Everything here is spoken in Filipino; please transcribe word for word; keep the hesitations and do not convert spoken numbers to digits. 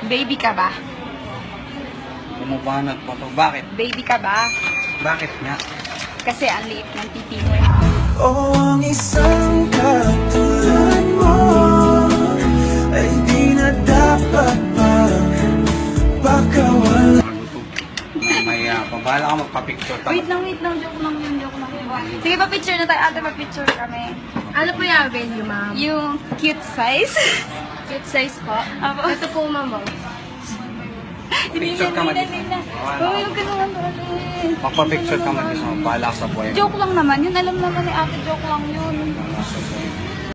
Baby ka ba? Bumubanat po to. Bakit? Baby ka ba? Bakit nga? Kasi ang liit ng titi mo. Oh, ang isang katulad mo ay di na dapat pa pagkawala. May uh, pabahala ka magpa-picture. Wait lang, wait lang. Joke lang yun, joke lang yun. Sige, pa-picture na tayo. Ate, pa-picture kami. Ano po yung venue, ma'am? Yung cute size. Cute size po. Apo. Ito po, ma'am. oh. Picture ka mag-isa. Uy, huwag ka naman ate. Magpa-picture ka mag-isa. Bahala ka sa buhay. Joke lang naman. Yun, alam naman ni ate, joke lang yun. Bahala ka sa buhay.